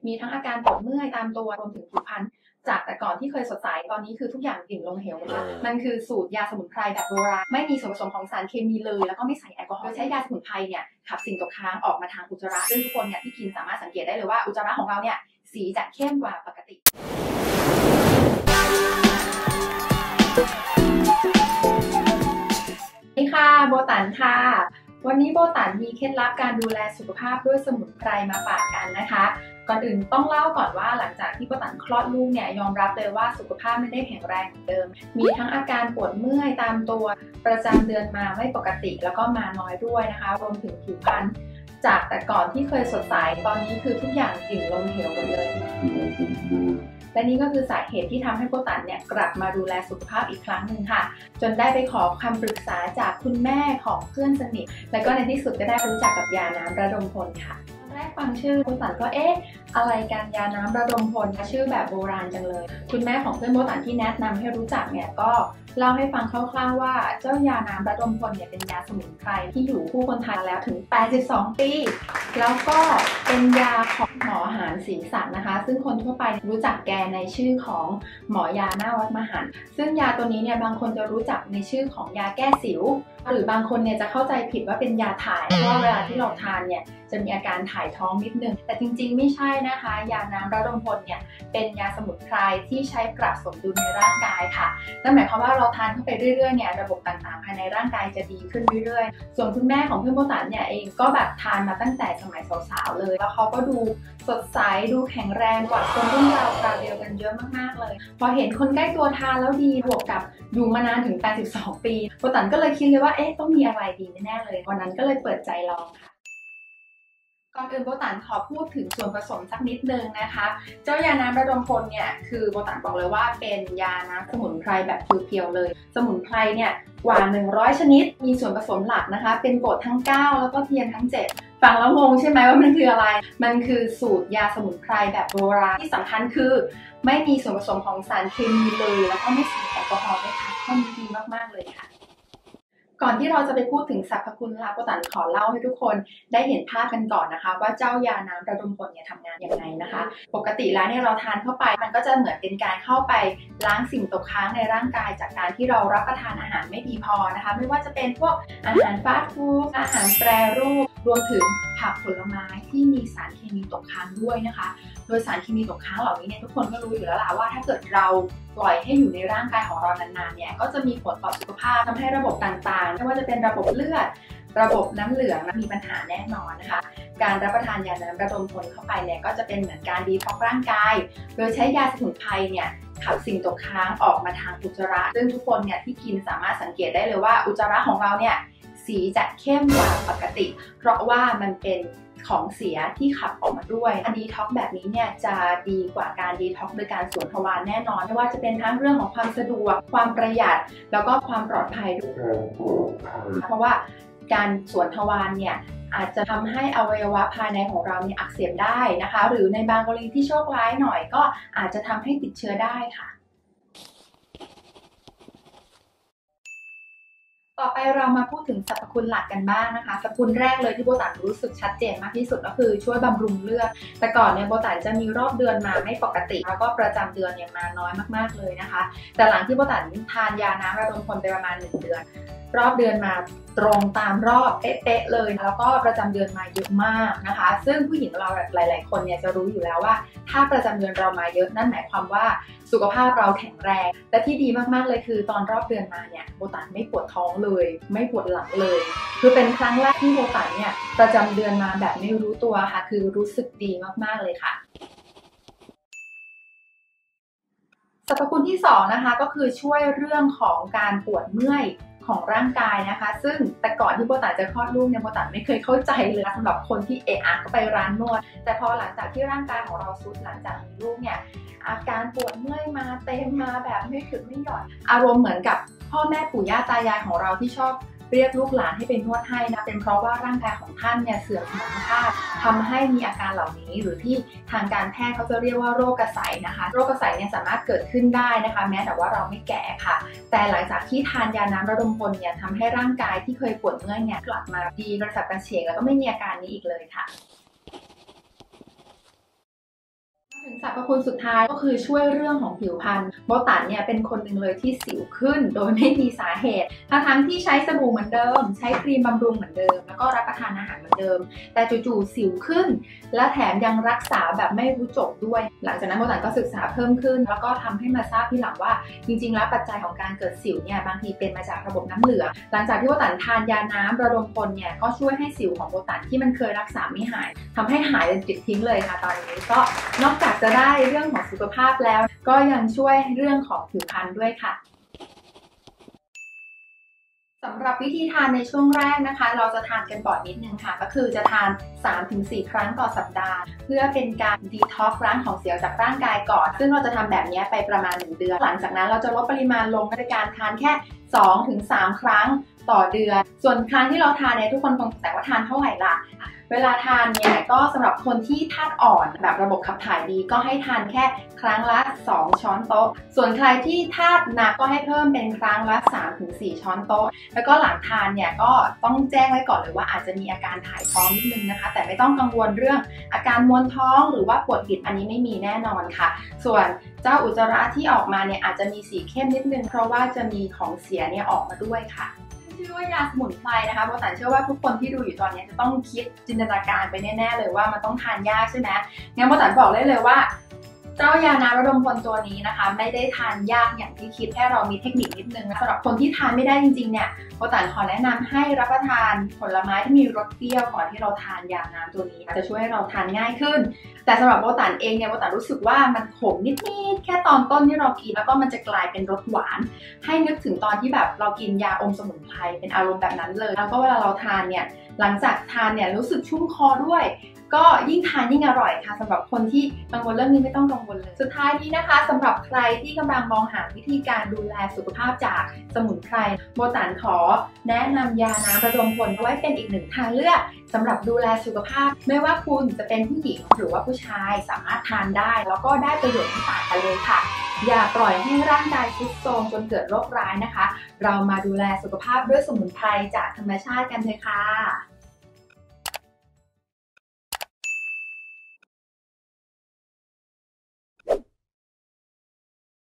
มีทั้งอาการปวดเมื่อยตามตัวรวมถึงผิวพรรณจากแต่ก่อนที่เคยสดใสตอนนี้คือทุกอย่างดิ่งลงเหวหมดแล้วมันคือสูตรยาสมุนไพรแบบโบราณไม่มีส่วนผสมของสารเคมีเลยแล้วก็ไม่ใส่แอลกอฮอล์ใช้ยาสมุนไพรเนี่ยขับสิ่งตกค้างออกมาทางอุจจาระซึ่งทุกคนเนี่ยที่กินสามารถสังเกตได้เลยว่าอุจจาระของเราเนี่ยสีจะเข้มกว่าปกตินี่ค่ะโบตันค่ะวันนี้โบตันมีเคล็ดลับการดูแลสุขภาพด้วยสมุนไพรมาฝากกันนะคะก่อนอื่นต้องเล่าก่อนว่าหลังจากที่โบตันคลอดลูกเนี่ยยอมรับเลยว่าสุขภาพไม่ได้แข็งแรงเหมือนเดิมมีทั้งอาการปวดเมื่อยตามตัวประจำเดือนมาไม่ปกติแล้วก็มาน้อยด้วยนะคะรวมถึงผิวพรรณจากแต่ก่อนที่เคยสดใสตอนนี้คือทุกอย่างดิ่งลงเหวหมดเลยและนี่ก็คือสาเหตุที่ทำให้โบตันเนี่ยกลับมาดูแลสุขภาพอีกครั้งหนึ่งค่ะจนได้ไปขอคำปรึกษาจากคุณแม่ของเพื่อนสนิทและก็ในที่สุดก็ได้รู้จักกับยาน้ำระดมพลค่ะแรกฟังชื่อโบตันก็อะไรกันยาน้ำระดมพลชื่อแบบโบราณจังเลยคุณแม่ของเพื่อนโบตันที่แนะนำให้รู้จักเนี่ยก็เล่าให้ฟังคร่าวๆว่าเจ้ายาน้ำระดมพลเนี่ยเป็นยาสมุนไพรที่อยู่คู่คนไทยแล้วถึง82ปีแล้วก็เป็นยาของหมอหารศรีสันนะคะซึ่งคนทั่วไปรู้จักแกในชื่อของหมอยาหน้าวัดมหันต์ซึ่งยาตัวนี้เนี่ยบางคนจะรู้จักในชื่อของยาแก้สิวหรือบางคนเนี่ยจะเข้าใจผิดว่าเป็นยาถ่ายเพราะว่าเวลาที่เราทานเนี่ยจะมีอาการถ่ายท้องนิดนึงแต่จริงๆไม่ใช่นะคะยาน้ำระดมพลเนี่ยเป็นยาสมุนไพรที่ใช้ปรับสมดุลในร่างกายค่ะนั่นหมายความว่าเราทานเข้าไปเรื่อยๆเนี่ยระบบต่างๆภายในร่างกายจะดีขึ้นเรื่อยๆส่วนคุณแม่ของเพื่อนโบตันเนี่ยเองก็แบบทานมาตั้งแต่สมัยสาวๆเลยแล้วเขาก็ดูสดใสดูแข็งแรงกว่าคนรุ่นราวเดียวกันเยอะมากๆเลยพอเห็นคนใกล้ตัวทานแล้วดีบวกกับอยู่มานานถึง82ปีโบตันก็เลยคิดเลยว่าต้องมีอะไรดีแน่ๆเลยวันนั้นก็เลยเปิดใจลองค่ะก่อนอื่นโบตันขอพูดถึงส่วนผสมสักนิดนึงนะคะเจ้ายาน้ำระดมพลเนี่ยคือโบตันบอกเลยว่าเป็นยาน้ำสมุนไพรแบบเพียวๆเลยสมุนไพรเนี่ยกว่า100ชนิดมีส่วนผสมหลักนะคะเป็นกรดทั้ง9แล้วก็เทียนทั้ง7ฟังแล้วงงใช่ไหมว่ามันคืออะไรมันคือสูตรยาสมุนไพรแบบโบราณที่สำคัญคือไม่มีส่วนผสมของสารเคมีเลยแล้วก็ไม่ใส่แอลกอฮอล์ด้วยค่ะข้อนี้ดีมากๆเลยค่ะก่อนที่เราจะไปพูดถึงสรรพคุณค่ะโบตันขอเล่าให้ทุกคนได้เห็นภาพกันก่อนนะคะว่าเจ้ายาน้ำระดมพลเนี่ยทำงานยังไงนะคะปกติแล้วเนี่ยเราทานเข้าไปมันก็จะเหมือนเป็นการเข้าไปล้างสิ่งตกค้างในร่างกายจากการที่เรารับประทานอาหารไม่ดีพอนะคะไม่ว่าจะเป็นพวกอาหารฟาสต์ฟู้ดอาหารแปรรูปรวมถึงผักผลไม้ที่มีสารเคมีตกค้างด้วยนะคะโดยสารเคมีตกค้างเหล่านี้เนี่ยทุกคนก็รู้อยู่แล้วล่ะว่าถ้าเกิดเราปล่อยให้อยู่ในร่างกายของเรานานๆเนี่ยก็จะมีผลต่อสุขภาพทำให้ระบบต่างๆไม่ว่าจะเป็นระบบเลือดระบบน้ำเหลืองมีปัญหาแน่นอนนะคะการรับประทานยาน้ำระดมพลเข้าไปเนี่ยก็จะเป็นเหมือนการดีท็อกซ์ร่างกายโดยใช้ยาสมุนไพรเนี่ยขับสิ่งตกค้างออกมาทางอุจจาระซึ่งทุกคนเนี่ยที่กินสามารถสังเกตได้เลยว่าอุจจาระของเราเนี่ยสีจะเข้มกว่าปกติเพราะว่ามันเป็นของเสียที่ขับออกมาด้วยการดีท็อกซ์แบบนี้เนี่ยจะดีกว่าการดีท็อกซ์โดยการสวนทวารแน่นอนไม่ว่าจะเป็นทั้งเรื่องของความสะดวกความประหยัดแล้วก็ความปลอดภัยด้วยเพราะว่าการสวนทวารเนี่ยอาจจะทำให้อวัยวะภายในของเราเนี่ยอักเสบได้นะคะหรือในบางกรณีที่โชคร้ายหน่อยก็อาจจะทำให้ติดเชื้อได้ค่ะต่อไปเรามาพูดถึงสรรพคุณหลักกันบ้างนะคะสรรพคุณแรกเลยที่โบตันรู้สึกชัดเจนมากที่สุดก็คือช่วยบำรุงเลือดแต่ก่อนเนี่ยโบตันจะมีรอบเดือนมาไม่ปกติแล้วก็ประจำเดือนเนี่ยมาน้อยมากๆเลยนะคะแต่หลังที่โบตันทานยาน้ำระดมพลไปประมาณ1เดือนรอบเดือนมาตรงตามรอบเป๊ะๆเลยแล้วก็ประจำเดือนมาเยอะมากนะคะซึ่งผู้หญิงเราหลายๆคนเนี่ยจะรู้อยู่แล้วว่าถ้าประจำเดือนเรามาเยอะนั่นหมายความว่าสุขภาพเราแข็งแรงและที่ดีมากๆเลยคือตอนรอบเดือนมาเนี่ยโบตันไม่ปวดท้องเลยไม่ปวดหลังเลยคือเป็นครั้งแรกที่โบตันเนี่ยประจำเดือนมาแบบไม่รู้ตัวค่ะคือรู้สึกดีมากๆเลยค่ะสรรพคุณที่2นะคะก็คือช่วยเรื่องของการปวดเมื่อยของร่างกายนะคะซึ่งแต่ก่อนที่โบตันจะคลอดลูกเนี่ยโบตันไม่เคยเข้าใจเลยสำหรับคนที่ก็ไปร้านนวดแต่พอหลังจากที่ร่างกายของเราทรุดหลังจากมีลูกเนี่ยอาการปวดเมื่อยมาเต็มมาแบบไม่หยุดไม่หย่อนอารมณ์เหมือนกับพ่อแม่ปู่ย่าตายายของเราที่ชอบเรียกลูกหลานให้เป็นนวดให้นะเป็นเพราะว่าร่างกายของท่านเนี่ยเสื่อมสมรรถภาพทำให้มีอาการเหล่านี้หรือที่ทางการแพทย์เขาจะเรียกว่าโรคกระสายนะคะโรคกระสายเนี่ยสามารถเกิดขึ้นได้นะคะแม้แต่ว่าเราไม่แก่ค่ะแต่หลังจากที่ทานยาน้ำระดมพลเนี่ยทำให้ร่างกายที่เคยปวดเมื่อยเนี่ยกลับมาดีกระฉับกระเฉงแล้วก็ไม่มีอาการนี้อีกเลยค่ะสรรพคุณสุดท้ายก็คือช่วยเรื่องของผิวพรรณโบตันเนี่ยเป็นคนหนึ่งเลยที่สิวขึ้นโดยไม่มีสาเหตุทั้งที่ใช้สบู่เหมือนเดิมใช้ครีมบำรุงเหมือนเดิมแล้วก็รับประทานอาหารเหมือนเดิมแต่จู่ๆสิวขึ้นและแถมยังรักษาแบบไม่รู้จบด้วยหลังจากนั้นโบตันก็ศึกษาเพิ่มขึ้นแล้วก็ทำให้มาทราบทีหลังว่าจริงๆแล้วปัจจัยของการเกิดสิวเนี่ยบางทีเป็นมาจากระบบน้ำเหลืองหลังจากที่โบตันทานยาน้ำระดมพลเนี่ยก็ช่วยให้สิวของโบตันที่มันเคยรักษาไม่หายทำให้หายเป็นปลิดทิ้งเลยค่ะตอนนี้ก็นอกจากจะได้เรื่องของสุขภาพแล้วก็ยังช่วยเรื่องของผิวพรรณด้วยค่ะสำหรับวิธีทานในช่วงแรกนะคะเราจะทานกันก่อนนิดนึงค่ะก็คือจะทาน 3-4 ครั้งต่อสัปดาห์เพื่อเป็นการดีท็อกซ์ล้างของเสียจากร่างกายก่อนซึ่งเราจะทำแบบนี้ไปประมาณ1 เดือนหลังจากนั้นเราจะลดปริมาณลงด้วยการทานแค่ 2-3 ครั้งต่อเดือนส่วนครั้งที่เราทานเนี่ยทุกคนคงสงสัยว่าทานเท่าไหร่ล่ะเวลาทานเนี่ยก็สำหรับคนที่ธาตุอ่อนแบบระบบขับถ่ายดีก็ให้ทานแค่ครั้งละ2 ช้อนโต๊ะส่วนใครที่ธาตุหนักก็ให้เพิ่มเป็นครั้งละ 3-4 ช้อนโต๊ะแล้วก็หลังทานเนี่ยก็ต้องแจ้งไว้ก่อนเลยว่าอาจจะมีอาการถ่ายท้องนิดนึงนะคะแต่ไม่ต้องกังวลเรื่องอาการมวนท้องหรือว่าปวดบิดอันนี้ไม่มีแน่นอนค่ะส่วนเจ้าอุจจาระที่ออกมาเนี่ยอาจจะมีสีเข้มนิดนึงเพราะว่าจะมีของเสียเนี่ยออกมาด้วยค่ะชื่อว่ายาสมุนไพรนะคะโบตันเชื่อว่าทุกคนที่ดูอยู่ตอนนี้จะต้องคิดจินตนาการไปแน่ๆเลยว่ามันต้องทานยากใช่ไหมงั้นโบตันบอกเลยว่าเจ้ายาน้ำระดมพลตัวนี้นะคะไม่ได้ทานยากอย่างที่คิดแค่เรามีเทคนิคนิดนึงสำหรับคนที่ทานไม่ได้จริงๆเนี่ยโบตันขอแนะนำให้รับประทานผลไม้ที่มีรสเปรี้ยวก่อนที่เราทานยาน้ำตัวนี้จะช่วยให้เราทานง่ายขึ้นแต่สำหรับโบตันเองเนี่ยโบตันรู้สึกว่ามันขมนิดๆแค่ตอนต้นที่เรากินแล้วก็มันจะกลายเป็นรสหวานให้นึกถึงตอนที่แบบเรากินยาอมสมุนไพรเป็นอารมณ์แบบนั้นเลยแล้วก็เวลาเราทานเนี่ยหลังจากทานเนี่ยรู้สึกชุ่มคอด้วยก็ยิ่งทานยิ่งอร่อยค่ะสำหรับคนที่กังวลเรื่องนี้ไม่ต้องกังวลเลยสุดท้ายนี้นะคะสำหรับใครที่กำลังมองหาวิธีการดูแลสุขภาพจากสมุนไพรโบตันขอแนะนำยาน้ำระดมพลไว้เป็นอีกหนึ่งทางเลือกสำหรับดูแลสุขภาพไม่ว่าคุณจะเป็นผู้หญิงหรือว่าผู้ชายสามารถทานได้แล้วก็ได้ประโยชน์ที่ต่างกันเลยค่ะอย่าปล่อยให้ร่างกายทรุดโทรมจนเกิดโรคร้ายนะคะเรามาดูแลสุขภาพด้วยสมุนไพรจากธรรมชาติกันเถอะค่ะ